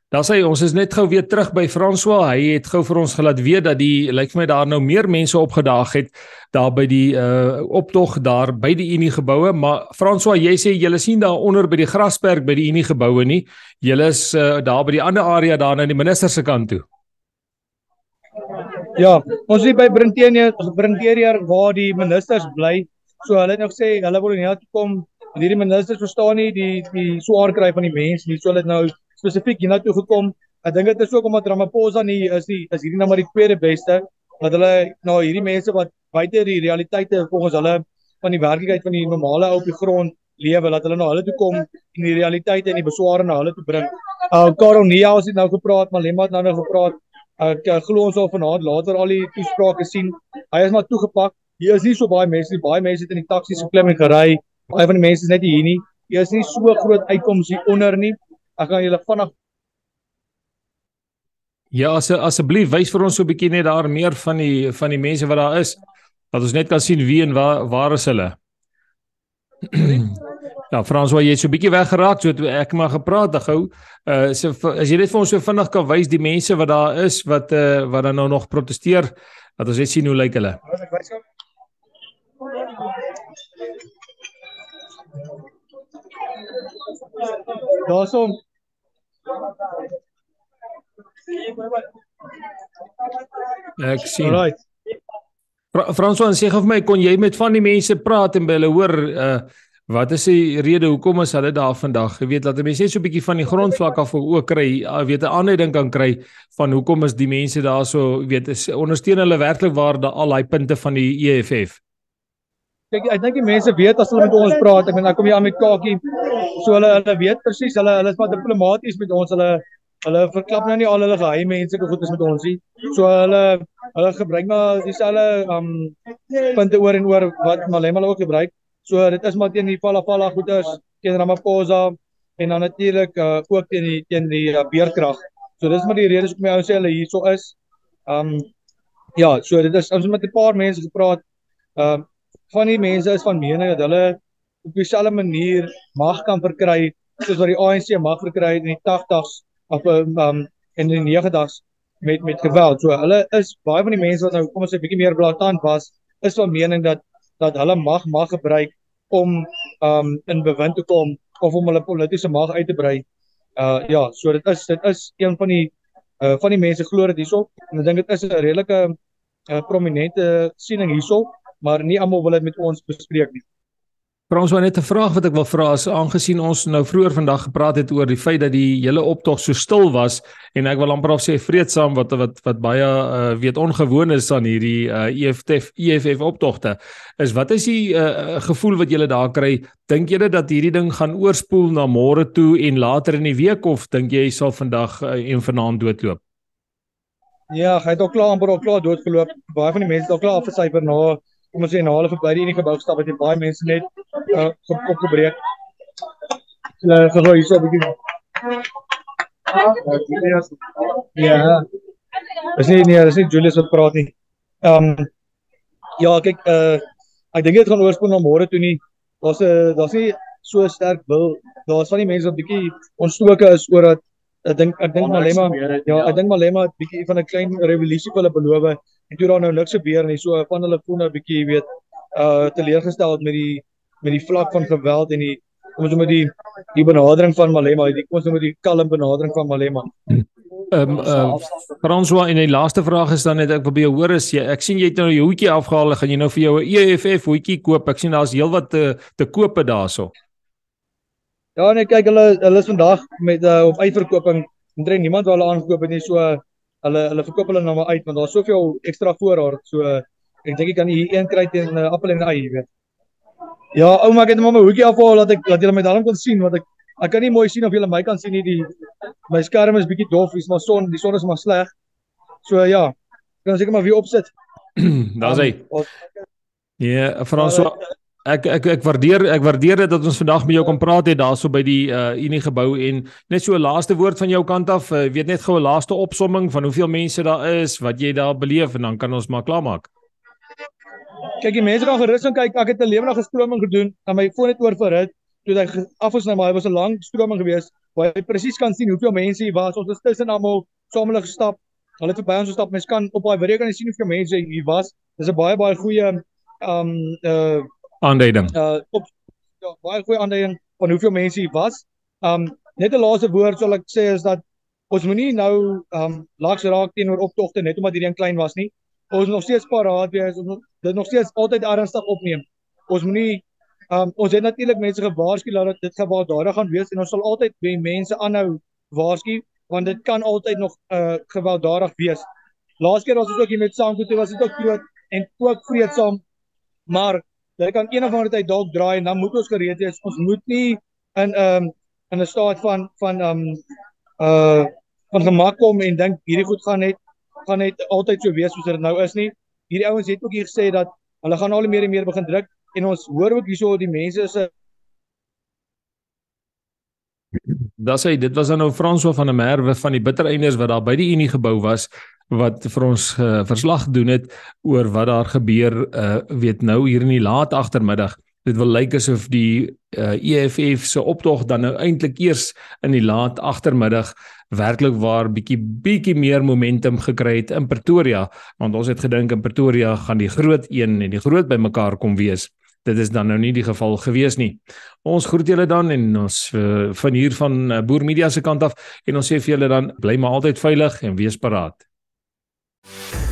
Daar sê ons is net gou weer terug by Francois. Hy het gou vir ons gelaat weet dat lyk vir my daar nou meer mense opgedaag het daar by die optog daar by die Uniegeboue, maar Francois, jy sê julle sien daar onder by die grasperk by die Uniegeboue nie. Julle is daar by die ander area daar na die minister se kant toe. Ja, ons is by Brinteria waar die ministers bly. So hulle het nou gesê hulle wil nie toe kom. Hierdie ministers verstaan nie die swaar kry van die mense nie. So hulle het nou spesifiek hiernatoe gekom. Ek dink dit is ook omdat Ramaphosa nie is hierdie nou maar die tweede beste, dat hulle nou hierdie mense wat buite die realiteite volgens hulle van die werklikheid van die normale ou op die grond lewe, dat hulle na hulle toe kom en die realiteite en die besware na hulle toe bring. Karel Juliaas het nou gepraat, Malema het nou gepraat. Ek glo ons sal vanaand later al die toesprake sien. Hy is maar toegepak. Hier is nie so baie mense nie. Baie mense het in die taksies geklim en gery. Baie van die mense is net hier nie. Hier is nie so groot uitkoms hier onder nie. Ek gaan julle vanaf. Ja, asseblief wys vir ons so 'n bietjie net daar meer van die mense wat daar is. Dat ons net kan sien wie en waar is hulle. Ja, Francois, jy het so 'n bietjie weggeraak, so ek maar gepraat gou. As jy net vir ons so vinnig kan wys die mense wat daar is wat dan nou nog protesteer, dat ons net sien hoe lyk hulle. Daarsom. Ek sien. Alright. Francois, sê gou vir my, kon jy met van die mense praat en by hulle hoor wat is die rede hoekom is hulle daar vandag? Jy weet dat mense net so 'n bietjie van die grondvlak af ook kry, weet 'n aanleiding kan kry van hoekom is die mense daar so, weet ondersteun hulle werklik waar al daai punte van die EFF. Kyk, ek dink die mense weet as hulle met ons praat. Ek kom hier aan met Kakie. So hulle weet presies, hulle is maar diplomaties met ons. Hulle verklap nou nie al hulle geheime en sulke goedes met ons nie. So hulle gebruik maar dieselfde punte oor en oor wat Malema ook gebruik. So dit is maar teen die falla goeders, teen Ramaphosa en dan natuurlik ook teen die beerkrag. So dis maar die redes hoekom ou sê hulle hierso is. Ja, so dit is ons met 'n paar mense gepraat. Van die mense is van mening dat hulle op dieselfde manier mag kan verkry soos wat die ANC mag verkry in die 80s of in die 90s met geweld. So hulle is baie van die mense wat nou kom ons sê 'n bietjie meer blaatant was, is van mening dat hulle mag gebruik om in bewind te kom of om hulle politieke mag uit te brei. Ja, so dit is een van die mense glo dit hierso en ek dink dit is 'n redelike prominente siening hierso, maar nie almal wil dit met ons bespreek nie. Francois, net 'n vraag wat ek wil vra is, aangesien ons nou vroeër vandag gepraat het oor die feit dat die hele optog so stil was en ek wil amper of sê vreedsaam wat baie weet ongewoon is aan hierdie EFF optogte, is wat is die gevoel wat julle daar kry? Dink julle dat hierdie ding gaan oorspoel na môre toe en later in die week of dink jy sal vandag en vanaand doodloop? Ja, hy het al klaar doodgeloop. Baie van die mense het al klaar afgesyfer na kom ons sê na hulle verby die Uniegebou gestap het en baie mense net opgebreek. Gou hier so 'n bietjie. Ja. Dis nie Juliaas wat praat nie. Ja, kyk, ek dink dit gaan oorspoel na môre toe nie. Daar's nie so sterk wil. Daar's van die mense wat bietjie ontstoke is oor dat ek dink Malema het bietjie van 'n klein rewolusie vir hulle beloof en toe daar nou niks gebeur nie. So van hulle voel nou bietjie weet teleurgestel met die vlak van geweld en die benadering van Malema, die kalm benadering van Malema. Francois, en die laaste vraag is dan net ek wil by jou hoor is ek sien jy het nou jou hoedjie afgehaal, gaan jy nou vir jou 'n EFF hoedjie koop? Ek sien daar's heelwat te koop daarso. Ja nee, kyk hulle is vandag met op uitverkoping. Omtrent niemand wil hulle aangekoop het nie, so hulle verkoop hulle nou maar uit want daar's soveel ekstra voorraad. So ek dink ek kan hier een kry teen appel en ei, weet. Ja, ouma, ek het maar my hoedjie afhaal dat julle my daarom kon sien want ek kan nie mooi sien of julle my kan sien nie. My skerm is bietjie dof, is maar die son is maar sleg. So ja, kan seker maar weer opsit. Daar's hy. Ja, Francois, ek waardeer dit dat ons vandag met jou kan praat het daarso by die Uniegebou en net so 'n laaste woord van jou kant af, weet net gou 'n laaste opsomming van hoeveel mense daar is, wat jy daar beleef en dan kan ons maar klaarmaak. Kyk, die mense kan gerus kyk, ek het 'n lewendige stroming gedoen en my foon het oorverhit toe hy af is nou, maar hy was 'n lang stroming geweest. waar jy presies kan sien hoeveel mense hier was. Ons is tussen almal saam hulle gestap. Hulle het verby ons gestap. Mens kan op daai video kan jy sien hoeveel mense hier was. Dis 'n baie goeie aanduiding. Baie goeie aanduiding van hoeveel mense hier was. Net 'n laaste woord sal ek sê is dat ons moenie nou laks raak teenoor optogte net omdat hierdie een klein was nie. Ons nog steeds paraat wees, ons dit nog steeds altyd ernstig opneem. Ons moenie ons het natuurlik mense gewaarsku dat dit gewelddadig gaan wees en ons sal altyd mense aanhou waarsku want dit kan altyd nog gewelddadig wees. Laas keer was ons ook hier met Sanko, toe was dit ook groot en ook vreedsaam, maar dit kan een of ander tyd dalk draai en dan moet ons gereed wees. Ons moet nie in 'n staat van gemak kom en dink hierdie goed gaan net altyd so wees soos dit nou is nie. Hierdie ouens het ook hier gesê dat hulle gaan al meer en meer begin druk en ons hoor ook hierso die mense se dit was dan nou Francois van der Merwe van die bittereinders wat daar by die Uniegebou was, wat vir ons verslag gedoen het oor wat daar gebeur, weet nou hier in die laat agtermiddag. Dit wil lyk asof die EFF se optog dan nou eintlik eers in die laat agtermiddag werklik waar bietjie meer momentum gekry het in Pretoria, want ons het gedink in Pretoria gaan die groot een en die groot bymekaar kom wees. Dit is dan nou nie die geval gewees nie. Ons groet julle dan en ons van hier van Boer Media se kant af en ons sê vir julle dan bly maar altyd veilig en wees paraat.